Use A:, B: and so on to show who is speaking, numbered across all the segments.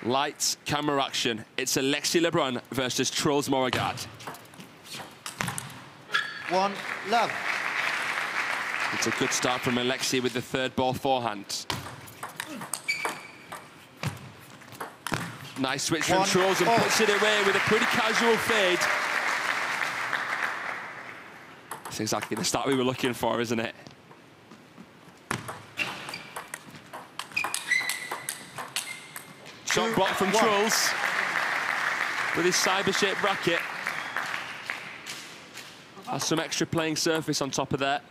A: Lights, camera, action. It's Alexis Lebrun versus Truls Moregard.
B: 1 love.
A: It's a good start from Alexis with the third ball forehand. Nice switch from Truls and puts it away with a pretty casual fade. That's exactly the start we were looking for, isn't it? Shot block from Truls with his cyber-shaped racket. Has some extra playing surface on top of that.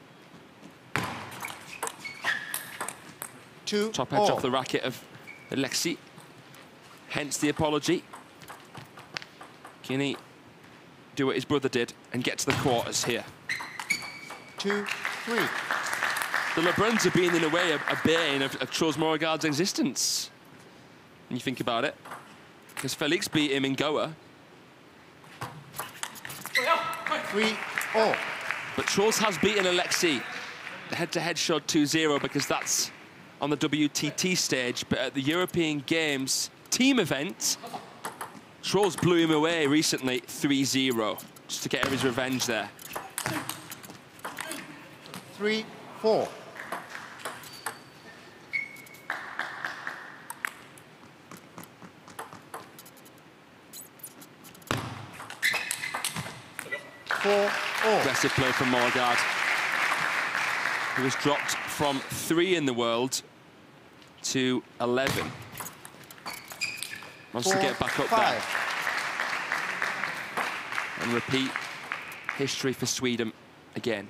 A: Top edge off the racket of Alexis. Hence the apology. Can he do what his brother did and get to the quarters here?
B: 2-3.
A: The Lebruns have been, in a way, a bane of Truls Moregard's existence. When you think about it. Because Felix beat him in Goa.
B: 3-all.
A: But Truls has beaten Alexis. The head-to-head showed 2-0 because that's on the WTT stage. But at the European Games team event, Truls blew him away recently 3-0. Just to get his revenge there.
B: 3-4.
A: Aggressive play from Moregard, who was dropped from 3 in the world to 11. Wants to get back up there. And repeat history for Sweden again.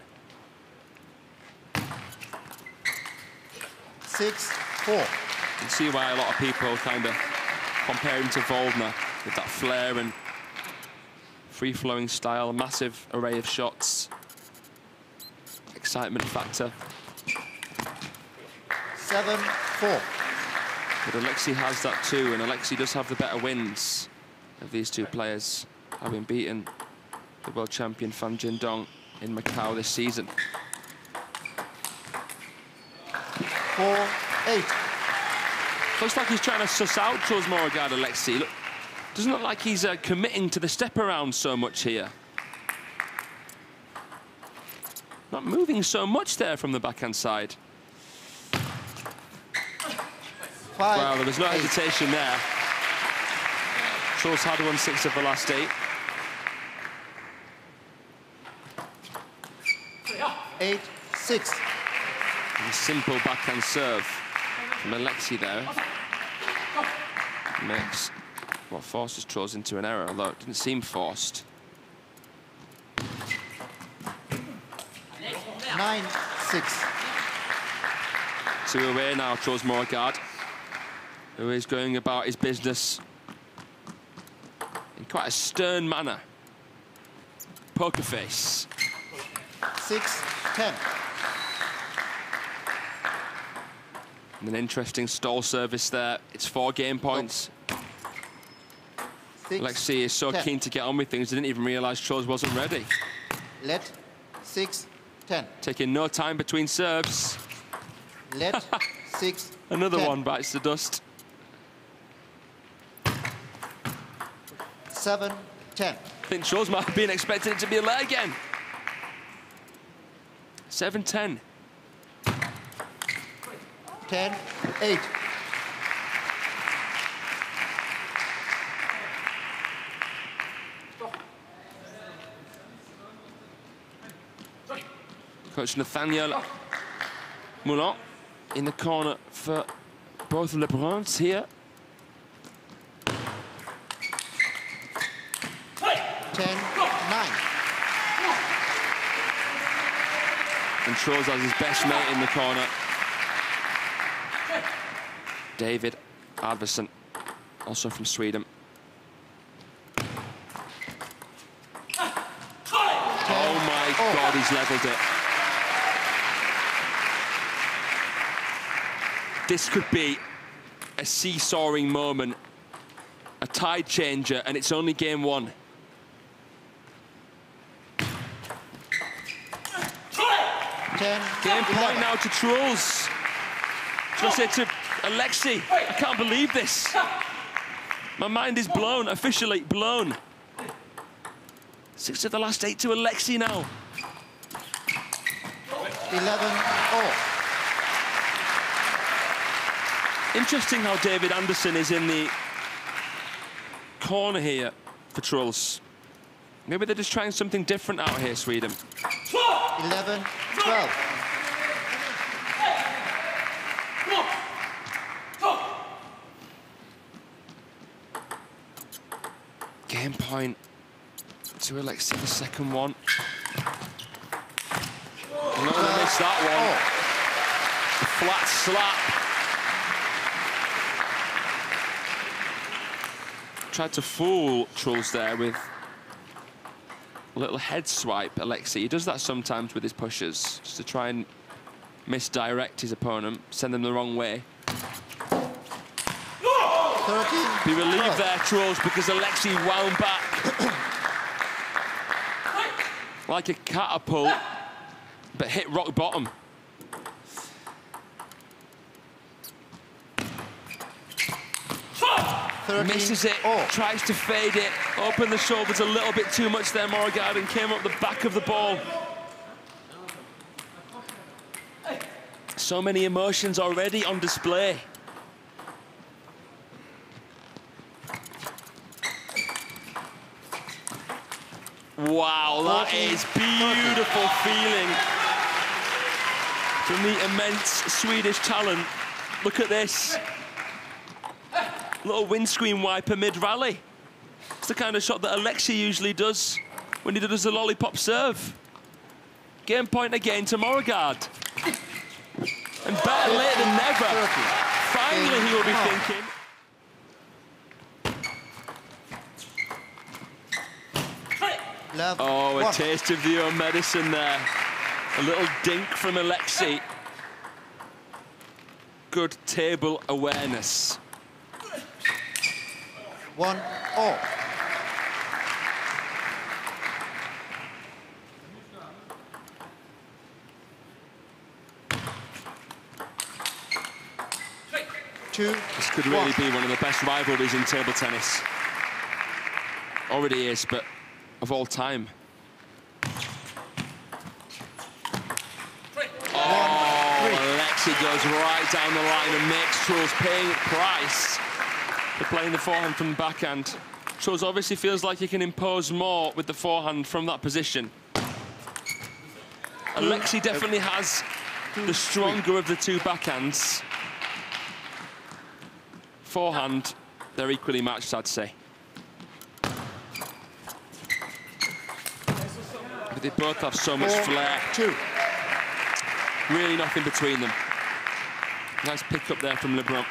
B: 6-4.
A: You can see why a lot of people kind of compare him to Waldner with that flair and free-flowing style, a massive array of shots. Excitement factor.
B: 7-4.
A: But Alexis has that too, and Alexis does have the better wins of these two players, having beaten the world champion Fan Jindong in Macau this season.
B: 4-8.
A: Looks like he's trying to suss out Truls Moregard, Alexis. Look, doesn't look like he's committing to the step around so much here. Not moving so much there from the backhand side. Well, there was no hesitation there. Truls had won 6 of the last 8.
B: 8-6.
A: A simple backhand serve from Alexis there. Makes what forces Truls into an error, although it didn't seem forced.
B: 9-6.
A: 2 away now, Truls Moregard, who is going about his business in quite a stern manner. Poker face.
B: 6-10.
A: And an interesting stall service there. It's 4 game points. Alexis is so keen to get on with things, he didn't even realise Truls wasn't ready.
B: Let 6-10.
A: Taking no time between serves.
B: Let 6.
A: Another one bites the dust.
B: 7-10.
A: I think Truls might have been expecting it to be a let again. 7-10.
B: 10-8.
A: Coach Nathaniel Moulin in the corner for both Lebruns here.
B: 10-9.
A: And Truls has his best mate in the corner. David Arvidsson, also from Sweden. Oh my God, he's leveled it. This could be a seesawing moment, a tide changer, and it's only game 1. Game point now to Truls. Just say to Alexis, I can't believe this. My mind is blown, officially blown. 6 of the last 8 to Alexei now.
B: 11-all.
A: Interesting how David Anderson is in the corner here for Truls. Maybe they're just trying something different out here, Sweden.
B: 11-12.
A: Game point to Alexei, the second one. I'm not gonna miss that one. A flat slap. Tried to fool Truls there with a little head swipe, Alexei. He does that sometimes with his pushers, just to try and misdirect his opponent, send them the wrong way.
B: 13.
A: Be relieved there, Truls, because Alexei wound back like a catapult, but hit rock bottom. Misses it, tries to fade it, open the shoulders a little bit too much there, Morgard, and came up the back of the ball. So many emotions already on display. Wow, that is beautiful feeling from the immense Swedish talent. Look at this. Little windscreen wiper mid-rally. It's the kind of shot that Alexei usually does when he does the lollipop serve. Game point again to Morgard. And better late than never. Finally he will be thinking. Oh, a taste of the own medicine there. A little dink from Alexei. Good table awareness.
B: 1-all.
A: This could really be one of the best rivalries in table tennis. Already is, but of all time. Alexei goes right down the line and makes Truls paying the price for playing the forehand from the backhand. Truls obviously feels like he can impose more with the forehand from that position. Alexei definitely has the stronger of the two backhands. Forehand, they're equally matched, I'd say. But they both have so much flair. Really nothing between them. Nice pick up there from Lebrun.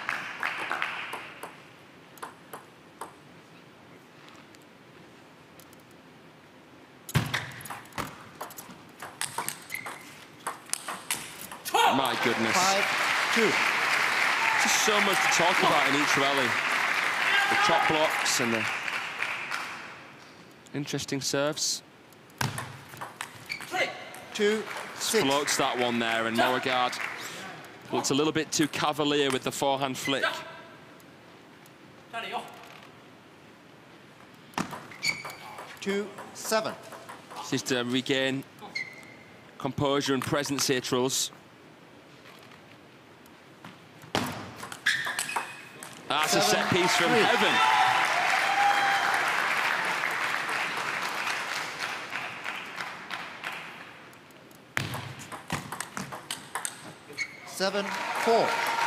A: My goodness.
B: 5-2.
A: Just so much to talk about in each rally. The top blocks and the interesting serves.
B: 2-6.
A: Floats that one there, and Morgard looks a little bit too cavalier with the forehand flick.
B: 2-7.
A: Just to regain composure and presence here, Truls. That's a set piece from heaven.
B: Seven, 4.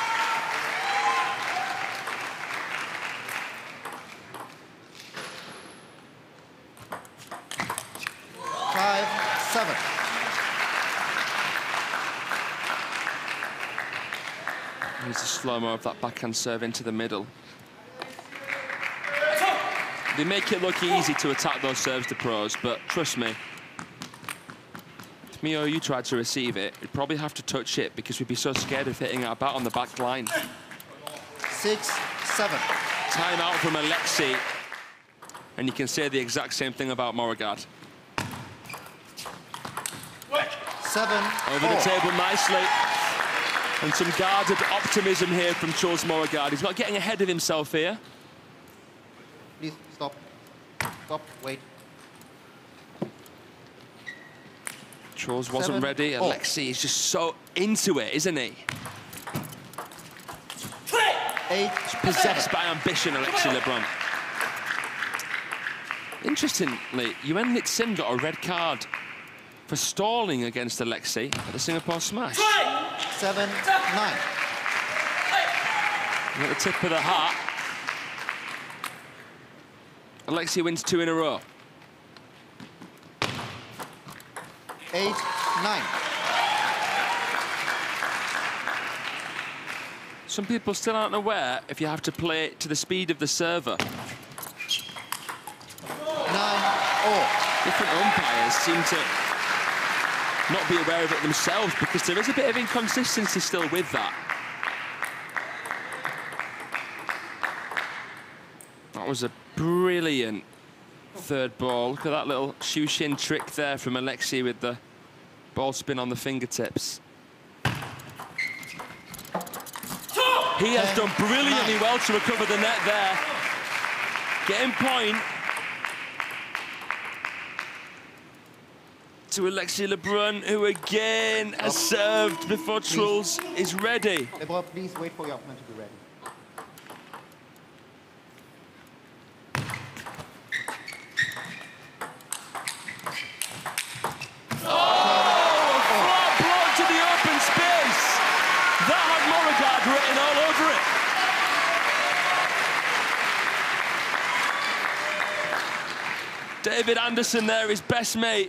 B: Five, 7.
A: Here's a slow-mo of that backhand serve into the middle. They make it look easy to attack those serves to pros, but trust me, if me or you tried to receive it, we'd probably have to touch it because we'd be so scared of hitting our bat on the back line.
B: 6, 7.
A: Time out from Alexei, and you can say the exact same thing about Morgard.
B: 7,
A: Over the table nicely. And some guarded optimism here from Truls Morgard. He's not getting ahead of himself here.
B: please stop. Stop, wait.
A: Charles wasn't
B: 7,
A: ready.
B: 4.
A: Alexei is just so into it, isn't he?
B: 8,
A: Possessed by ambition, Alexei Lebrun. Interestingly, Yuen Lit-Sim got a red card for stalling against Alexei at the Singapore Smash.
B: 7, 9.
A: At the tip of the hat, Alexei wins 2 in a row.
B: 8, 9.
A: Some people still aren't aware if you have to play to the speed of the server.
B: 9, all.
A: Different umpires seem to not be aware of it themselves because there is a bit of inconsistency still with that. That was a brilliant third ball. Look at that little Shushin trick there from Alexei with the ball spin on the fingertips. He has done brilliantly well to recover the net there. Getting point to Alexei Lebrun, who again has served before Truls is ready.
B: Lebrun, please wait for your opponent to be ready.
A: Written all over it. David Anderson there, his best mate.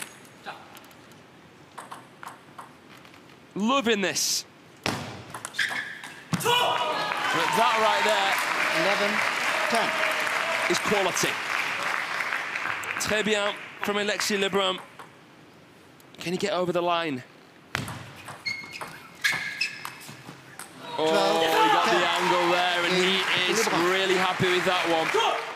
A: Loving this. But that right
B: there. 11, 10.
A: Is quality. Très bien from Alexei Lebrun. Can he get over the line? Oh, he got the angle there, and he is really happy with that one.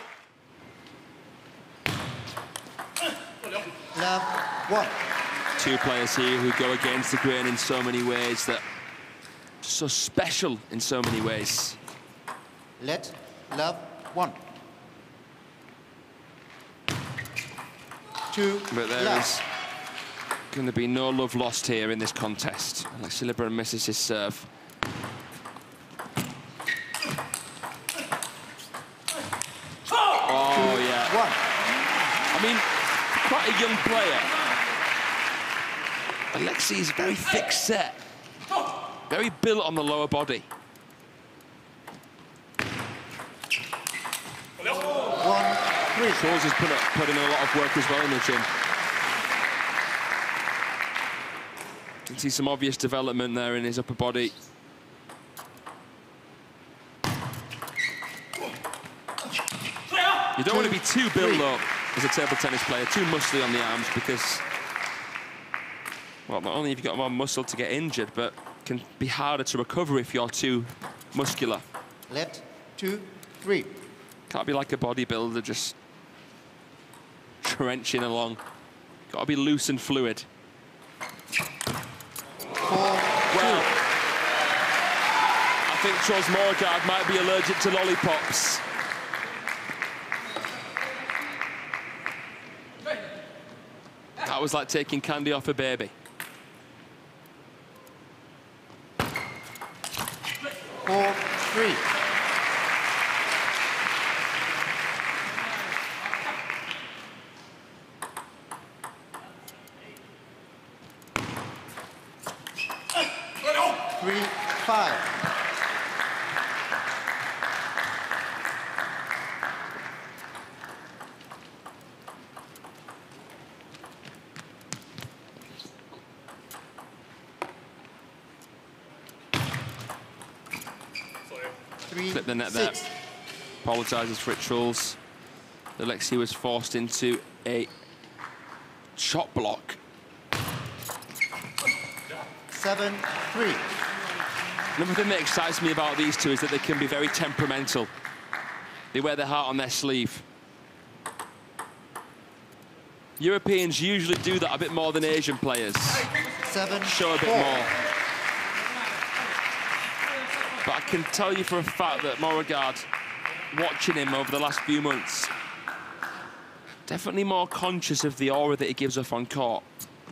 B: Love, 1.
A: 2 players here who go against the grain in so many ways, that so special in so many ways.
B: Let, love, 1. 2,
A: But there is going to be no love lost here in this contest. Alexei Lebrun misses his serve. Oh, yeah.
B: 1.
A: I mean, quite a young player. Alexei is very thick set. Very built on the lower body.
B: 1, 3.
A: Charles has put in a lot of work as well in the gym. Can see some obvious development there in his upper body. You don't want to be too built up as a table tennis player, too muscly on the arms, because, well, not only have you got more muscle to get injured, but can be harder to recover if you're too muscular.
B: Let, 2, 3.
A: Can't be like a bodybuilder just trenching along. Got to be loose and fluid.
B: 4, 2.
A: Well, I think Charles Moregard might be allergic to lollipops. That was like taking candy off a baby.
B: 4, 3. Three, 5.
A: Flip the net there. Apologises for it, Truls. Alexei was forced into a shot block.
B: 7, 3.
A: Another thing that excites me about these two is that they can be very temperamental. They wear their heart on their sleeve. Europeans usually do that a bit more than Asian players.
B: 7,
A: Show a bit
B: 4.
A: more. But I can tell you for a fact that Moregard, watching him over the last few months, Definitely more conscious of the aura that he gives off on court.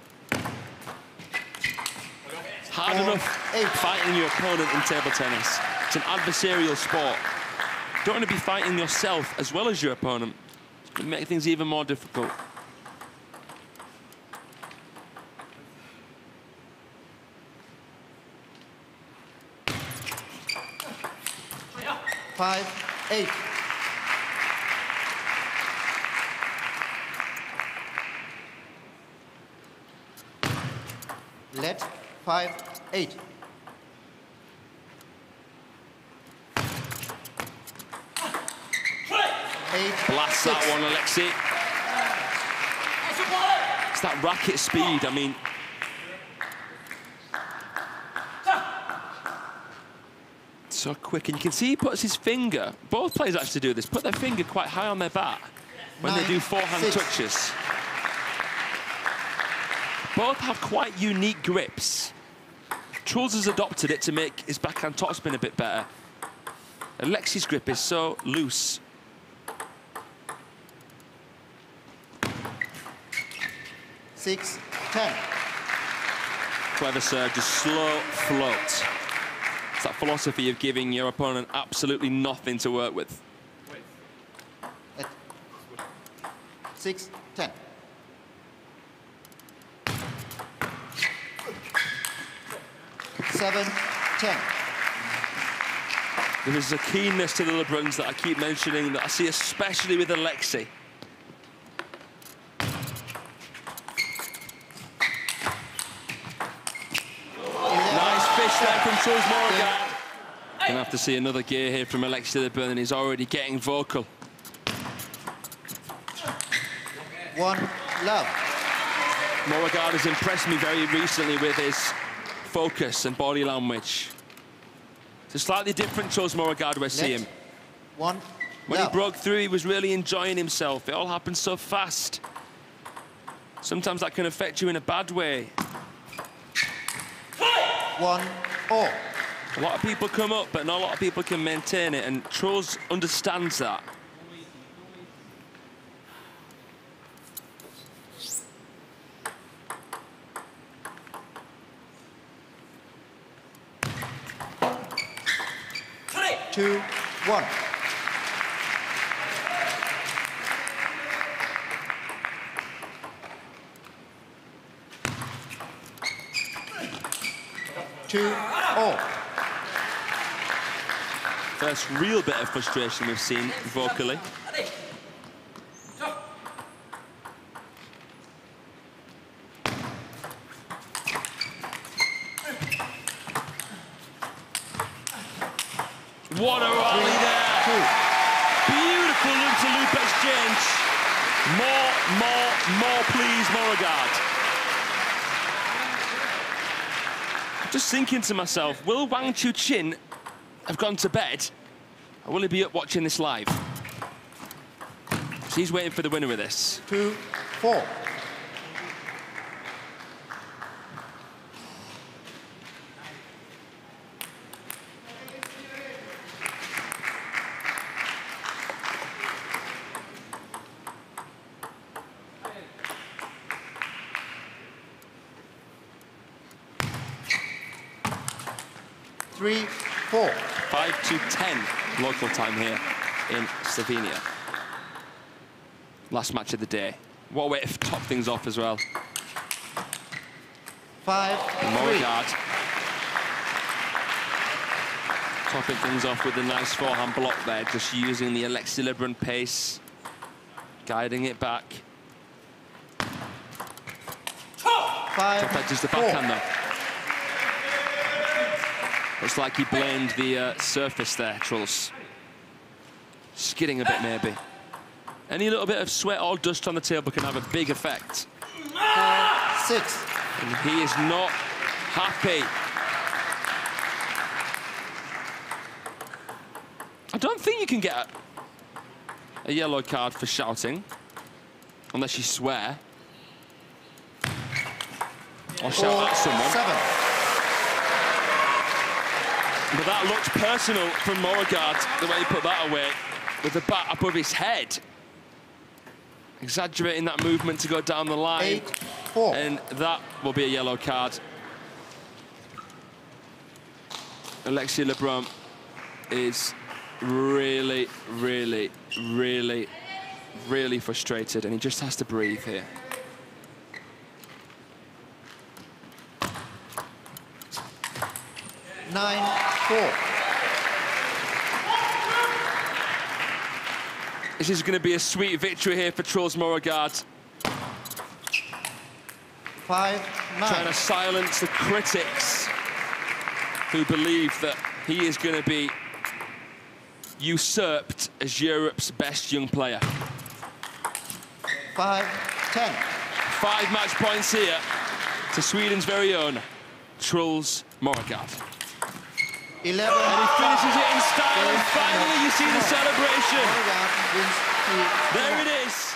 A: Hard enough fighting your opponent in table tennis. It's an adversarial sport. You don't want to be fighting yourself as well as your opponent. It can make things even more difficult.
B: Five, 8. Let 5, 8.
A: Blast that one, Alexei. It's that racket speed, I mean. So quick, and you can see he puts his finger, both players actually do this, put their finger quite high on their bat when they do forehand touches. Both have quite unique grips. Truls has adopted it to make his backhand topspin a bit better. Alexei's grip is so loose.
B: Six, 10.
A: Clever serve, just slow float. It's that philosophy of giving your opponent absolutely nothing to work with.
B: 6, 10. Seven, 10.
A: There is a keenness to the LeBruns that I keep mentioning that I see especially with Alexei. Nice fish there from Truls Morregard. Gonna have to see another gear here from Alexei LeBrun, and he's already getting vocal.
B: 1, love.
A: Morregard has impressed me very recently with his focus and body language. It's a slightly different Truls Morregard we see him.
B: 1,
A: When
B: love.
A: he broke through, he was really enjoying himself. It all happened so fast. Sometimes that can affect you in a bad way.
B: 1, all.
A: A lot of people come up, but not a lot of people can maintain it, and Truls understands that.
B: Two, 1. Two, all.
A: First real bit of frustration we've seen vocally. What a rally there!
B: 2.
A: Beautiful loop-to-loop exchange. More, please, Morregard. Just thinking to myself, will Wang Chuqin have gone to bed, or will he be up watching this live? So he's waiting for the winner of this.
B: 2, 4. Three, 4.
A: 5 to 10 local time here in Slovenia. Last match of the day. What a way to top things off as well.
B: 5, 3.
A: Morregard topping things off with a nice forehand block there, just using the Alexei LeBrun pace, guiding it back.
B: 5,
A: Top edge is the
B: 4.
A: backhand though. Looks like he blamed the surface there, Truls. Skidding a bit maybe. Any little bit of sweat or dust on the table can have a big effect.
B: 4, 6.
A: And he is not happy. I don't think you can get a yellow card for shouting, unless you swear. Or shout at someone.
B: 7.
A: But that looked personal from Morregard, the way he put that away, with the bat above his head. exaggerating that movement to go down the line.
B: 8-4.
A: And that will be a yellow card. Alexei Lebrun is really, really, really, really frustrated, and he just has to breathe here.
B: Nine-4.
A: This is going to be a sweet victory here for Truls Moregard.
B: 5-9.
A: Trying to silence the critics who believe that he is going to be usurped as Europe's best young player.
B: 5-10.
A: 5 match points here to Sweden's very own Truls Moregard.
B: 11.
A: And he finishes it in style, and finally you see the celebration.
B: Moregard wins 3-1.
A: There it is.